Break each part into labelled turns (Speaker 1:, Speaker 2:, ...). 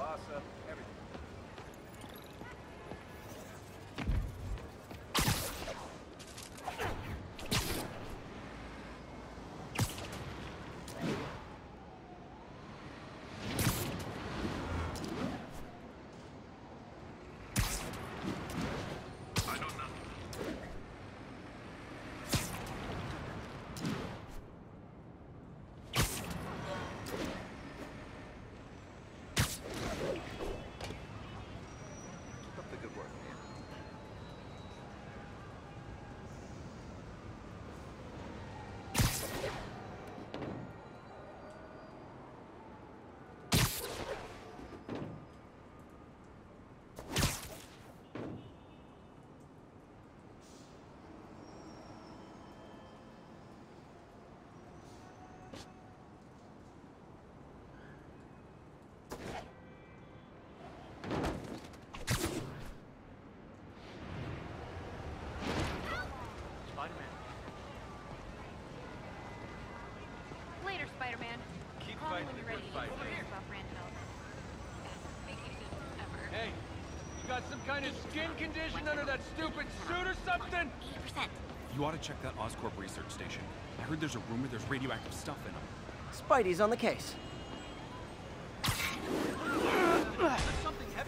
Speaker 1: kielbasa, everything.
Speaker 2: Later, Spider-Man.
Speaker 1: Keep
Speaker 2: Call me
Speaker 1: fighting
Speaker 2: when you're
Speaker 1: the
Speaker 2: ready
Speaker 1: good
Speaker 2: to
Speaker 1: fight.
Speaker 2: get serious about brand development. Best vacation ever.
Speaker 1: Hey, you got some kind of skin condition under that stupid suit or something?
Speaker 2: 80%.
Speaker 3: You ought to check that Oscorp research station. I heard there's a rumor there's radioactive stuff in them.
Speaker 4: Spidey's on the case.
Speaker 1: Something heavy?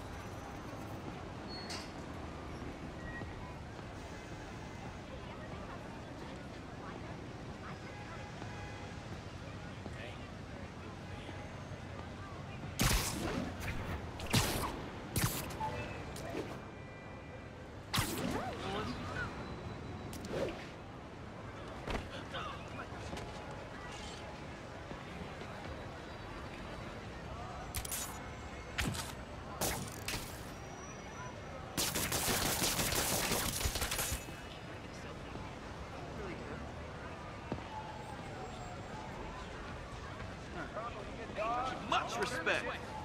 Speaker 5: Much respect.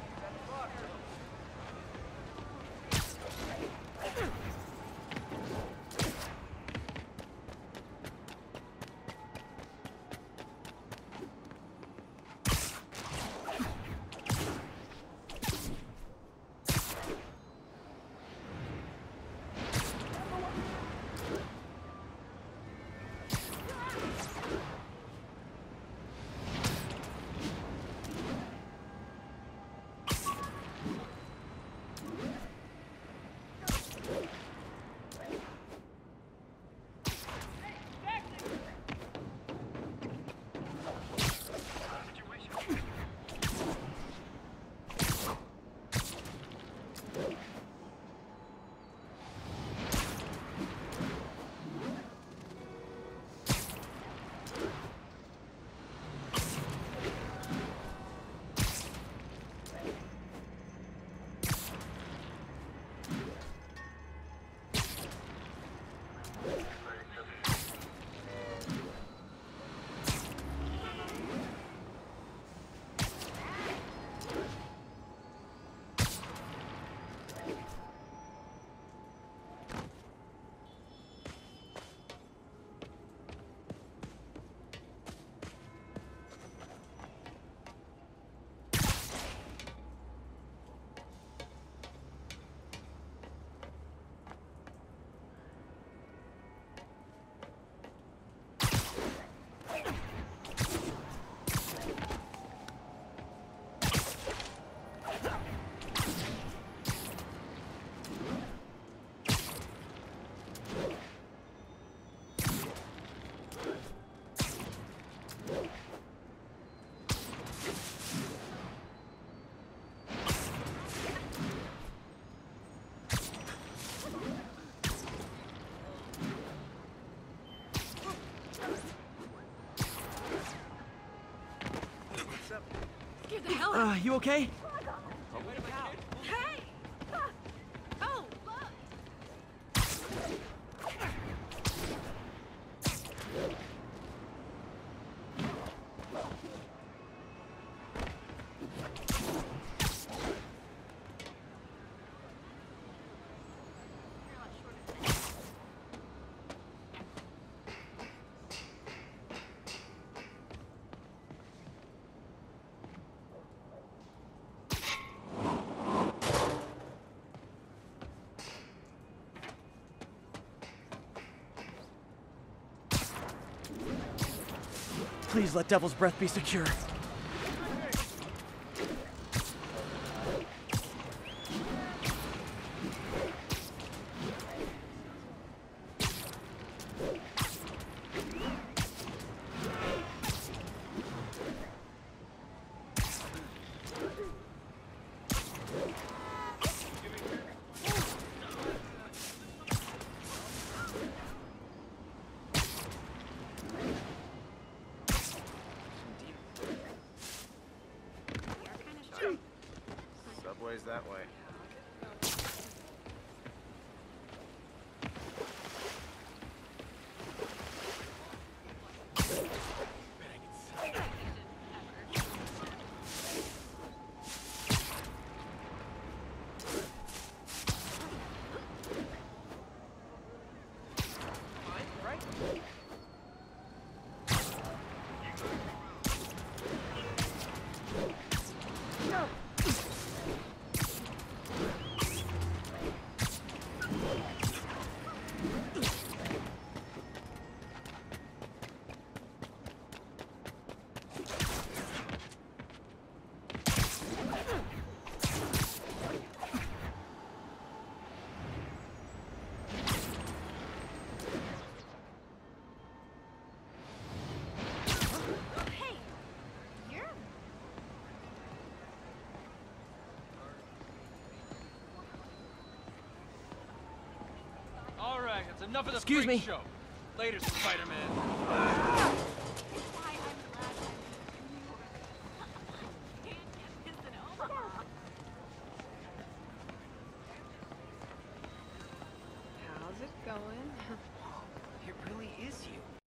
Speaker 2: Scared the hell out of me.
Speaker 4: You okay?
Speaker 2: Hey! Oh, look!
Speaker 4: Please let Devil's Breath be secure.
Speaker 5: Subway's that way.
Speaker 1: All right, that's enough of the
Speaker 4: Excuse
Speaker 1: freak
Speaker 4: me.
Speaker 1: show. Later, Spider-Man.
Speaker 2: Why, I'm glad Isn't over.
Speaker 6: How's it going?
Speaker 5: It really is you.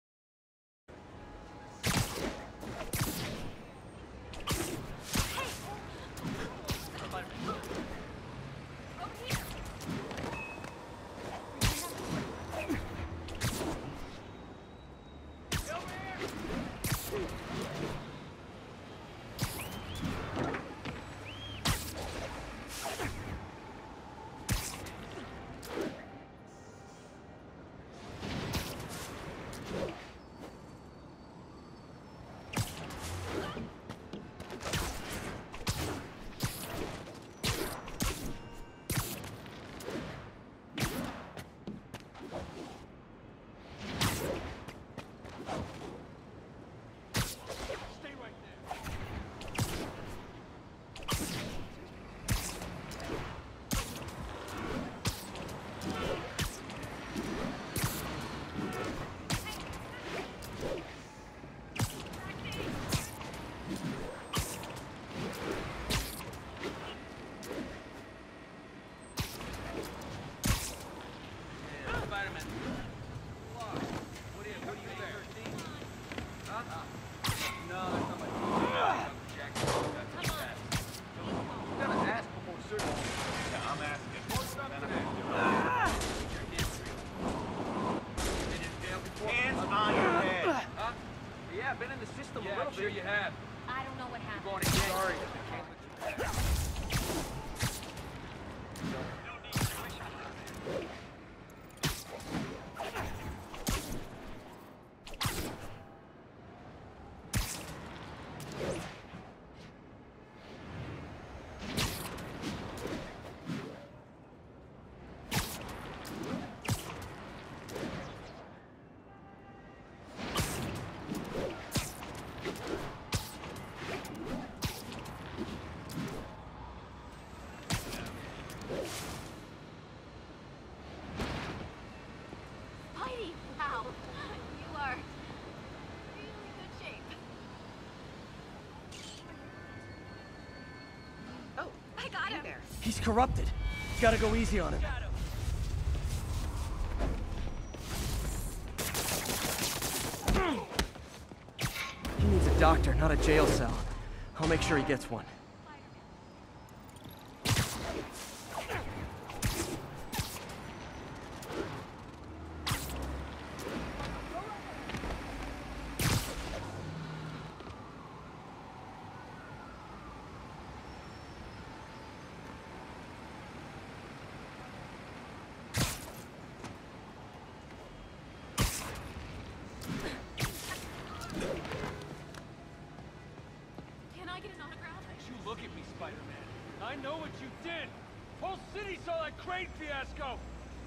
Speaker 1: I'm sure you have.
Speaker 2: I don't know what happened.
Speaker 1: Going again. Sorry. I can't let you.
Speaker 2: Spidey, wow. You are really good shape.
Speaker 6: Oh,
Speaker 2: I got him.
Speaker 6: there.
Speaker 4: He's corrupted. Gotta go easy on him. He needs a doctor, not a jail cell. I'll make sure he gets one.
Speaker 1: I know what you did! Whole city saw that crane fiasco!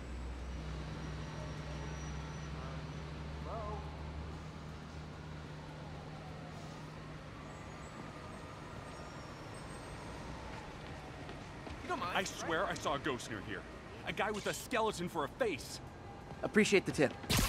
Speaker 5: You don't mind?
Speaker 3: I swear I saw a ghost near here. A guy with a skeleton for a face.
Speaker 4: Appreciate the tip.